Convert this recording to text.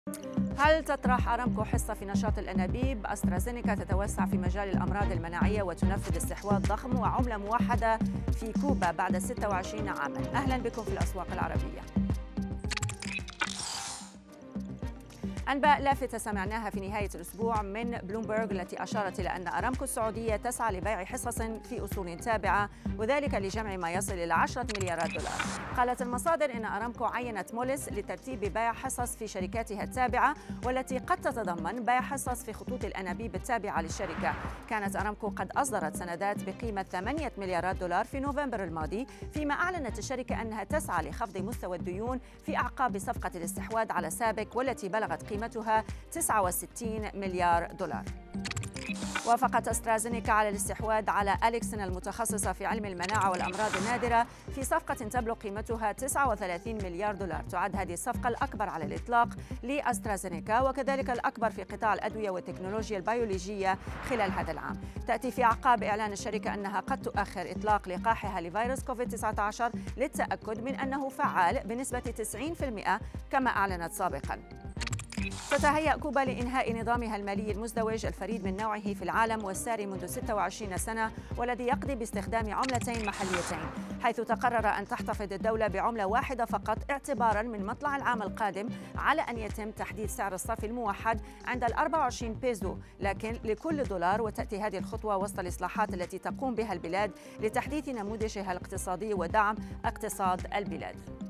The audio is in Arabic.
هل تطرح أرامكو حصة في نشاط الأنابيب؟ أسترازينيكا تتوسع في مجال الأمراض المناعية وتنفذ استحواذ ضخم وعملة موحدة في كوبا بعد 26 عاما. أهلا بكم في الأسواق العربية. أنباء لافتة سمعناها في نهاية الأسبوع من بلومبرغ التي أشارت إلى أن أرامكو السعودية تسعى لبيع حصص في أصول تابعة وذلك لجمع ما يصل إلى 10 مليارات دولار. قالت المصادر إن أرامكو عينت موليس لترتيب بيع حصص في شركاتها التابعة والتي قد تتضمن بيع حصص في خطوط الأنابيب التابعة للشركة. كانت أرامكو قد أصدرت سندات بقيمة 8 مليارات دولار في نوفمبر الماضي، فيما أعلنت الشركة أنها تسعى لخفض مستوى الديون في أعقاب صفقة الاستحواذ على سابك والتي بلغت قيمتها 69 مليار دولار. وافقت أسترازينيكا على الاستحواذ على أليكسن المتخصصة في علم المناعة والأمراض النادرة في صفقة تبلغ قيمتها 39 مليار دولار. تعد هذه الصفقة الأكبر على الإطلاق لأسترازينيكا وكذلك الأكبر في قطاع الأدوية والتكنولوجيا البيولوجية خلال هذا العام. تأتي في أعقاب إعلان الشركة أنها قد تؤخر إطلاق لقاحها لفيروس كوفيد-19 للتأكد من أنه فعال بنسبة 90% كما أعلنت سابقاً. تتهيأ كوبا لإنهاء نظامها المالي المزدوج الفريد من نوعه في العالم والساري منذ 26 سنة والذي يقضي باستخدام عملتين محليتين، حيث تقرر أن تحتفظ الدولة بعملة واحدة فقط اعتباراً من مطلع العام القادم على أن يتم تحديد سعر الصرف الموحد عند 24 بيزو لكن لكل دولار. وتأتي هذه الخطوة وسط الإصلاحات التي تقوم بها البلاد لتحديث نموذجها الاقتصادي ودعم اقتصاد البلاد.